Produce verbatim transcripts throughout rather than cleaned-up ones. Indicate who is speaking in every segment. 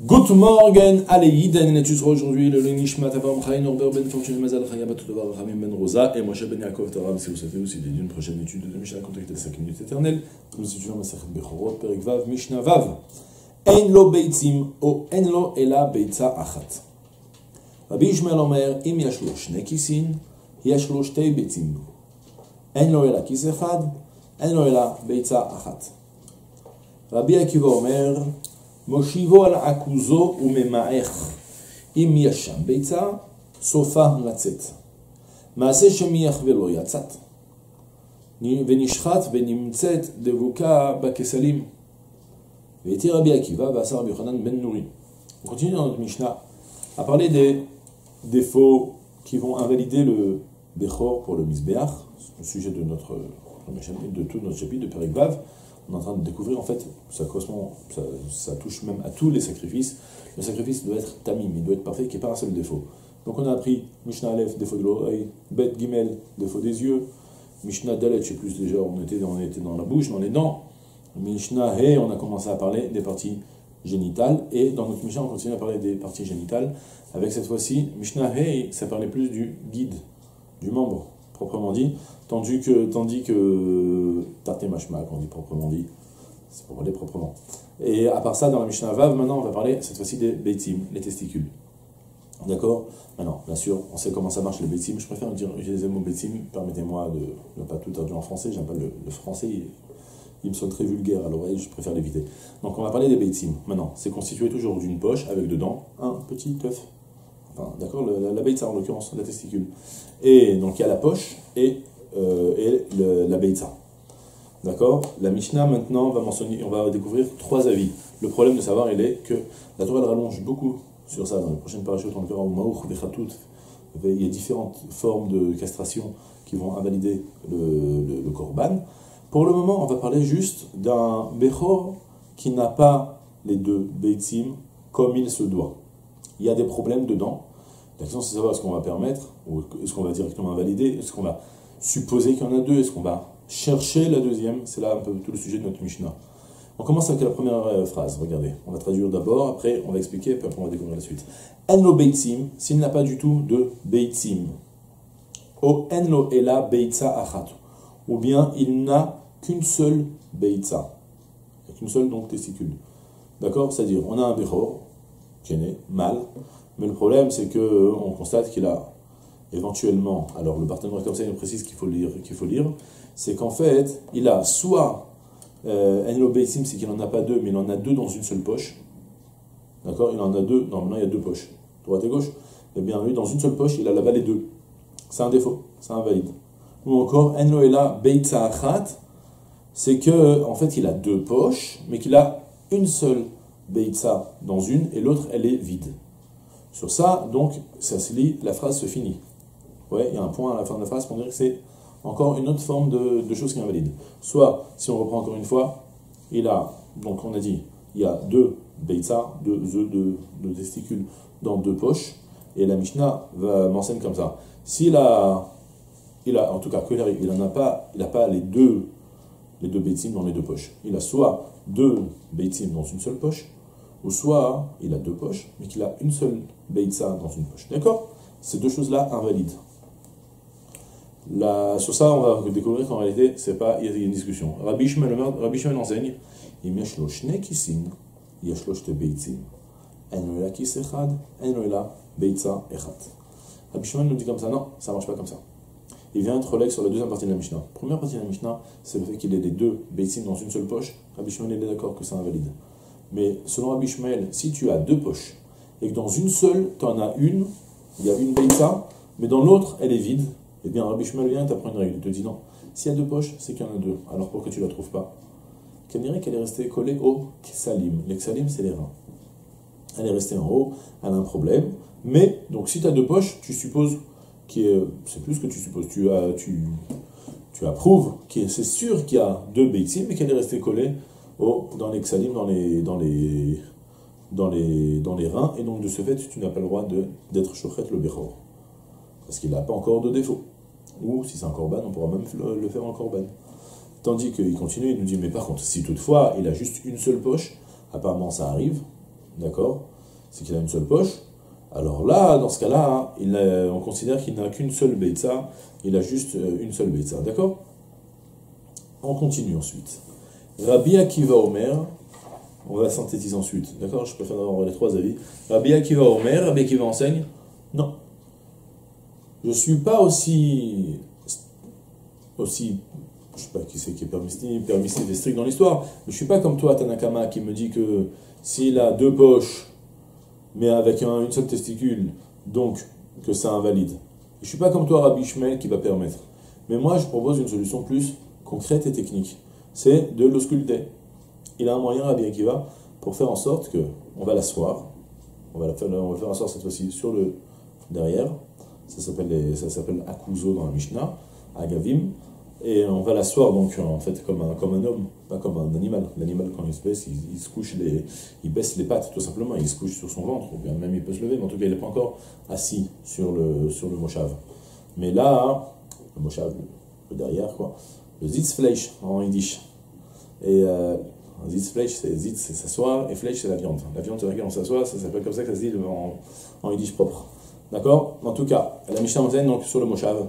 Speaker 1: Good morning, allez, Yiden, on étudiera aujourd'hui le Nishmat Avraham Chaim Norbert Ben Fortune Mazal Chaya Bat Tovar Rachamim Ben Rosa et Moshe Ben Yaakov Taram. Si vous savez aussi d'une prochaine étude de Mishnah, contactez cinq minutes éternelles. Nous étudions Masechet Bechorot, Perek Vav, Mishnah Vav. Ein lo beitzim o en lo ela beitza achat. Rabbi Yishmael Omer, im yesh lo shne kisin, yesh lo shtei beitzim. En lo ela kis echad, en lo ela beitza achat. Rabbi Akiva Omer, מושיבו על עכוזו וממעך, אם יש שם ביצה, סופה לצאת. מעשה שמיח ולא יצאת. ונשחט ונמצאת דבוקה בכסלים. והייתי רבי עקיבא ועשה רבי יוחנן בן נורי. On continue dans notre Mishnah à parler des défauts qui vont invalider le Bechor pour le Mizbeach, le sujet de notre de tout notre chapitre de Perek Vav. On est en train de découvrir, en fait, ça correspond, ça, ça touche même à tous les sacrifices. Le sacrifice doit être tamim, il doit être parfait, qu'il n'y ait pas un seul défaut. Donc on a appris Mishnah Aleph, défaut de l'oreille, Bet Gimel, défaut des yeux, Mishnah Dalet, je sais plus déjà, on était, on était dans la bouche, dans les dents. Mishnah He, on a commencé à parler des parties génitales, et dans notre Mishnah, on continue à parler des parties génitales, avec cette fois-ci, Mishnah He, ça parlait plus du guide, du membre, proprement dit, tandis que, tandis que Tarté Mashma, qu'on dit proprement dit, c'est pour parler proprement. Et à part ça, dans la Mishnah Vav, maintenant on va parler cette fois-ci des beitim, les testicules. D'accord? Maintenant, bien sûr, on sait comment ça marche les beitim. Je préfère dire, utiliser le mot beitim, permettez-moi de ne pas tout traduire en français, j'aime pas le, le français, il, il me sonne très vulgaire à l'oreille, je préfère l'éviter. Donc on va parler des beitim. Maintenant, c'est constitué toujours d'une poche avec dedans un petit œuf. Enfin, d'accord, la, la beitza en l'occurrence, la testicule. Et donc il y a la poche et, euh, et le, la beitza. D'accord. La Mishnah maintenant va mentionner, on va découvrir trois avis. Le problème de savoir, il est que la Torah elle rallonge beaucoup sur ça. Dans les prochaines parachutes, on le verra au Maouch, Bechatout. Il y a différentes formes de castration qui vont invalider le, le, le korban. Pour le moment, on va parler juste d'un Bechor qui n'a pas les deux beitzim comme il se doit. Il y a des problèmes dedans. La question c'est de savoir est-ce qu'on va permettre, ou est-ce qu'on va directement invalider, est-ce qu'on va supposer qu'il y en a deux, est-ce qu'on va chercher la deuxième. C'est là un peu tout le sujet de notre Mishnah. On commence avec la première euh, phrase, regardez. On va traduire d'abord, après on va expliquer, puis après on va découvrir la suite. Enlo beitzim, s'il n'a pas du tout de beitzim. O enlo ela beitza achat. Ou bien il n'a qu'une seule beitza. Qu'une seule donc testicule. D'accord? C'est-à-dire, on a un bechor, qui est né, mâle, mais le problème c'est que on constate qu'il a éventuellement, alors le partenaire comme ça il précise qu'il faut lire, qu'il faut lire, c'est qu'en fait il a soit euh, enlo beitzim, c'est qu'il n'en a pas deux, mais il en a deux dans une seule poche, d'accord, il en a deux, normalement il y a deux poches, droite et gauche, et bien lui dans une seule poche il a là-bas les deux, c'est un défaut, c'est invalide. Ou encore enlo ela beitza achat, c'est que en fait il a deux poches, mais qu'il a une seule beitza dans une et l'autre elle est vide. Sur ça, donc, ça se lit, la phrase se finit. Ouais, il y a un point à la fin de la phrase pour dire que c'est encore une autre forme de, de chose qui est invalide. Soit, si on reprend encore une fois, il a, donc on a dit, il y a deux beitza, deux œufs de, de testicules dans deux poches, et la Mishnah va m'enseigne comme ça. S'il a, il a, en tout cas, que il n'en a pas, il n'a pas les deux, les deux beitzim dans les deux poches. Il a soit deux beitzim dans une seule poche, ou soit il a deux poches, mais qu'il a une seule beitza dans une poche. D'accord? Ces deux choses-là invalides. La, sur ça, on va découvrir qu'en réalité, c'est pas, il y a une discussion. Rabbi Yishmael enseigne, im yesh lo shne kisin, yesh lo shte beitzim. En lo ela kis echad, en lo ela beitza echad. Rabbi Yishmael nous dit comme ça, non, ça marche pas comme ça. Il vient être relègue sur la deuxième partie de la Mishnah. Première partie de la Mishnah, c'est le fait qu'il ait les deux beitzim dans une seule poche. Rabbi Yishmael est d'accord que c'est invalide. Mais selon Rabbi Yishmael, si tu as deux poches, et que dans une seule, tu en as une, il y a une beitza, mais dans l'autre, elle est vide, eh bien Rabbi Yishmael vient et t'apprend une règle. Il te dit non, s'il y a deux poches, c'est qu'il y en a deux. Alors pourquoi tu ne la trouves pas? Qu'elle dirait qu'elle est restée collée au ksalim. Les ksalim, c'est les reins. Elle est restée en haut, elle a un problème. Mais, donc si tu as deux poches, tu supposes qu'il est, c'est plus que tu supposes, tu, as, tu, tu approuves, que c'est sûr qu'il y a deux beitzim, mais qu'elle est restée collée au, dans les ksalim, dans les, dans les, dans les, dans les reins, et donc de ce fait, tu n'as pas le droit de, d'être shochet le bechor. Parce qu'il n'a pas encore de défaut. Ou si c'est un korban, on pourra même le, le faire en korban. Tandis qu'il continue, il nous dit, mais par contre, si toutefois, il a juste une seule poche, apparemment ça arrive, d'accord, c'est qu'il a une seule poche. Alors là, dans ce cas-là, il a, on considère qu'il n'a qu'une seule beitza, il a juste une seule beitza, d'accord? On continue ensuite. Rabbi Akiva Omer, on va synthétiser ensuite, d'accord? Je préfère avoir les trois avis. Rabbi Akiva Omer, Rabbi Akiva enseigne, non. Je ne suis pas aussi, aussi, je ne sais pas qui c'est qui est permissif, permissif et strict dans l'histoire, mais je ne suis pas comme toi, Tanakama, qui me dit que s'il a deux poches, mais avec un, une seule testicule, donc que ça invalide. Je ne suis pas comme toi, Rabbi Ishmael, qui va permettre. Mais moi, je propose une solution plus concrète et technique. C'est de l'ausculter. Il a un moyen, Rabbi Akiva, pour faire en sorte que on va l'asseoir. On va la faire, on va faire asseoir cette fois-ci sur le derrière. Ça s'appelle, ça s'appelle akuzo dans la Mishnah, agavim. Et on va l'asseoir donc en fait comme un, comme un homme, pas comme un animal. L'animal quand il se baisse, il, il se couche les, il baisse les pattes tout simplement, il se couche sur son ventre, ou bien même il peut se lever, mais en tout cas il n'est pas encore assis sur le, sur le moshav. Mais là, le moshav, le derrière quoi, le zitzfleisch en yiddish. Et euh, zitzfleisch c'est zitz c'est s'asseoir et fleisch c'est la viande. La viande sur laquelle on s'assoit, ça s'appelle comme ça que ça se dit en, en yiddish propre. D'accord? En tout cas, la Mishnah enseigne donc sur le moshav.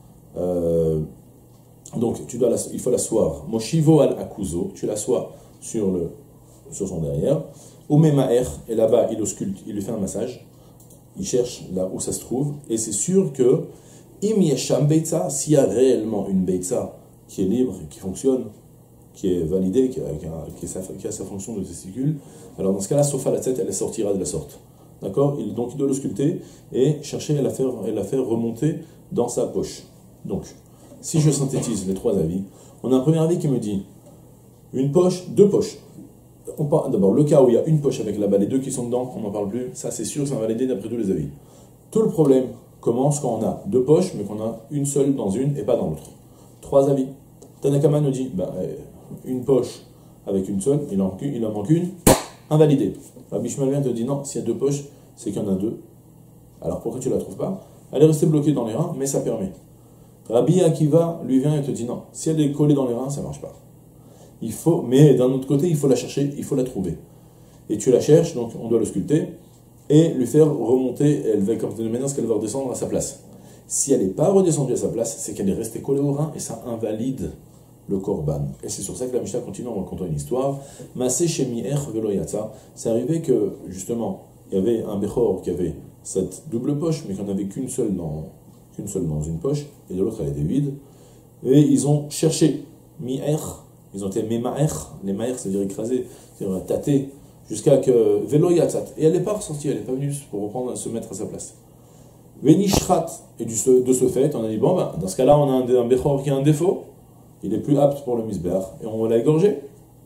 Speaker 1: Euh, Donc, tu dois la, il faut l'asseoir. Moshivo al akuzo, tu l'assois sur, le, sur son derrière. Umemaer, et là-bas, il ausculte, il lui fait un massage. Il cherche là où ça se trouve. Et c'est sûr que, im yesham beitza, s'il y a réellement une beitza qui est libre, qui fonctionne, qui est validée, qui a, qui a, qui a, sa, qui a sa fonction de testicule, alors dans ce cas-là, sauf à la tête, elle sortira de la sorte. D'accord? Donc, il doit l'ausculter et chercher à la faire, à la faire remonter dans sa poche. Donc, si je synthétise les trois avis, on a un premier avis qui me dit une poche, deux poches. On parle d'abord le cas où il y a une poche avec là-bas, les deux qui sont dedans, on n'en parle plus. Ça, c'est sûr, c'est validé d'après tous les avis. Tout le problème commence quand on a deux poches, mais qu'on a une seule dans une et pas dans l'autre. Trois avis. Tanakama nous dit bah, une poche avec une seule, il en, il en manque une, invalidé. Rabbi Ishmael vient te dit non, s'il y a deux poches, c'est qu'il y en a deux. Alors pourquoi tu ne la trouves pas? Elle est restée bloquée dans les reins, mais ça permet. Rabbi Akiva lui vient et te dit non, si elle est collée dans les reins, ça ne marche pas. Il faut, mais d'un autre côté, il faut la chercher, il faut la trouver. Et tu la cherches, donc on doit le sculpter et lui faire remonter, elle va, comme de manière qu'elle va redescendre à sa place. Si elle n'est pas redescendue à sa place, c'est qu'elle est restée collée au rein et ça invalide le korban. Et c'est sur ça que la Mishnah continue en racontant une histoire. Masé shemi'er velo yatsa. C'est arrivé que, justement, il y avait un Bechor qui avait cette double poche, mais qu'on n'avait qu'une seule dans. qu'une seule dans une poche, et de l'autre elle était vide, et ils ont cherché mi'er, ils ont été memaer, les maer c'est-à-dire écraser, c'est-à-dire tâter, jusqu'à que velo yatzat, et elle n'est pas ressortie, elle n'est pas venue pour reprendre, se mettre à sa place. Venishrat, et du, de ce fait, on a dit, bon, ben, dans ce cas-là, on a un, un Bechor qui a un défaut, il est plus apte pour le misber, et on l'a égorgé.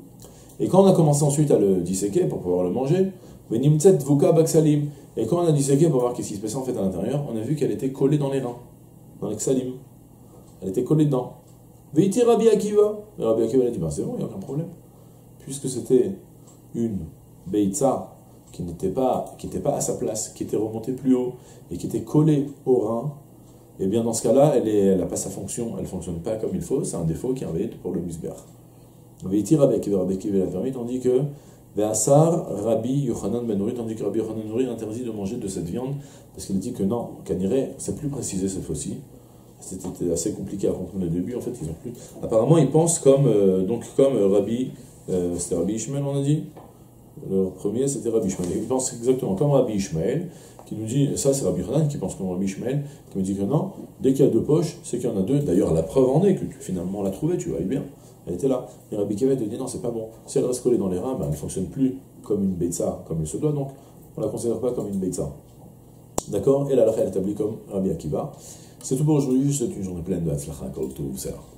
Speaker 1: Et quand on a commencé ensuite à le disséquer pour pouvoir le manger, venimtzet vuka baksalim, et quand on a disséqué pour voir qu'est-ce qui se passait en fait à l'intérieur, on a vu qu'elle était collée dans les reins, dans les ksalim. Elle était collée dedans. Veiti Rabbi Akiva. Et Rabbi Akiva a dit, ben c'est bon, il n'y a aucun problème. Puisque c'était une beitza qui n'était pas, qui n'était pas à sa place, qui était remontée plus haut, et qui était collée au rein, et bien dans ce cas-là, elle n'a pas sa fonction, elle ne fonctionne pas comme il faut, c'est un défaut qui est invalide pour le misber. Veiti Rabbi Akiva, Rabbi Akiva l'a permis, tandis que Ve'asar Rabbi Yochanan ben Nuri, tandis que Rabbi Yochanan ben Nuri interdit de manger de cette viande, parce qu'il dit que non, Kaniré, c'est plus précisé cette fois-ci. C'était assez compliqué à comprendre au début, en fait, ils ont plus. Apparemment, ils pensent comme, euh, donc, comme euh, Rabbi, euh, c'était Rabbi Ishmael, on a dit. Le premier, c'était Rabbi Ishmael. Ils pensent exactement comme Rabbi Ishmael, qui nous dit, ça c'est Rabbi Yochanan qui pense comme Rabbi Ishmael, qui nous dit que non, dès qu'il y a deux poches, c'est qu'il y en a deux. D'ailleurs, la preuve en est que tu, finalement, l'a trouvée, tu vois bien. Elle était là. Et Rabbi Akiva te dit non, c'est pas bon. Si elle reste collée dans les reins, ben, elle ne fonctionne plus comme une beitza, comme il se doit, donc on ne la considère pas comme une beitza. D'accord? Et la halakha est établie comme Rabbi Akiva. C'est tout pour aujourd'hui, je vous souhaite une journée pleine de Hatzlacha, Kol Tov, c'est là.